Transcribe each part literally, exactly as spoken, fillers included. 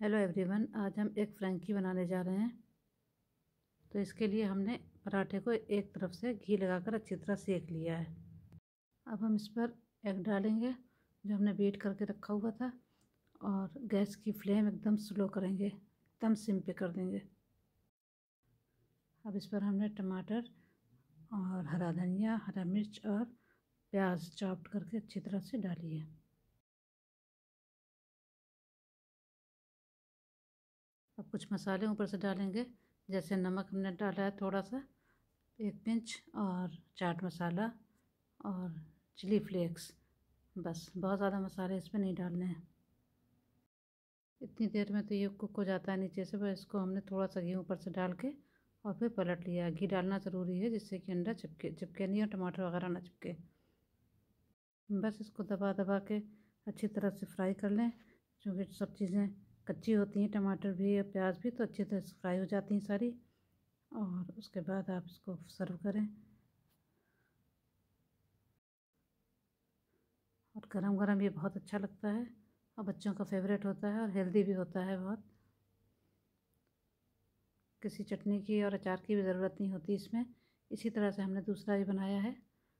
Hello everyone, आज हम एक फ्रैंकी बनाने जा रहे हैं। तो इसके लिए हमने पराठे को एक तरफ से घी लगाकर अच्छी तरह सेक लिया है। अब हम इस पर एग डालेंगे जो हमने बीट करके रखा हुआ था, और गैस की फ्लेम एकदम स्लो करेंगे, एकदम सिम पे कर देंगे। अब इस पर हमने टमाटर और हरा धनिया, हरा मिर्च और प्याज चॉप्ड करके अच्छी तरह से डाली है। अब कुछ मसाले ऊपर से डालेंगे, जैसे नमक हमने डाला है थोड़ा सा, एक पिंच, और चाट मसाला और चिली फ्लेक्स। बस, बहुत ज़्यादा मसाले इसमें नहीं डालने हैं। इतनी देर में तो ये कुक हो जाता है नीचे से। बस इसको हमने थोड़ा सा घी ऊपर से डाल के और फिर पलट लिया। घी डालना ज़रूरी है जिससे कि अंडा चिपके चिपके नहीं और टमाटर वगैरह ना चिपके। बस इसको दबा दबा के अच्छी तरह से फ्राई कर लें, क्योंकि सब चीज़ें कच्ची होती हैं, टमाटर भी और प्याज भी, तो अच्छी तरह से फ्राई हो जाती हैं सारी। और उसके बाद आप इसको सर्व करें। और गरम गरम ये बहुत अच्छा लगता है, और बच्चों का फेवरेट होता है, और हेल्दी भी होता है बहुत। किसी चटनी की और अचार की भी ज़रूरत नहीं होती इसमें। इसी तरह से हमने दूसरा भी बनाया है।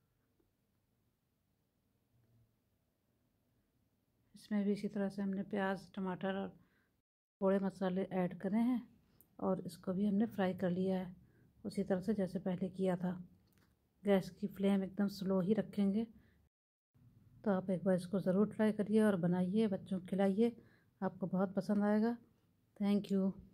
इसमें भी इसी तरह से हमने प्याज, टमाटर और थोड़े मसाले ऐड करे हैं, और इसको भी हमने फ्राई कर लिया है उसी तरह से जैसे पहले किया था। गैस की फ्लेम एकदम स्लो ही रखेंगे। तो आप एक बार इसको ज़रूर ट्राई करिए और बनाइए, बच्चों को खिलाइए, आपको बहुत पसंद आएगा। Thank you.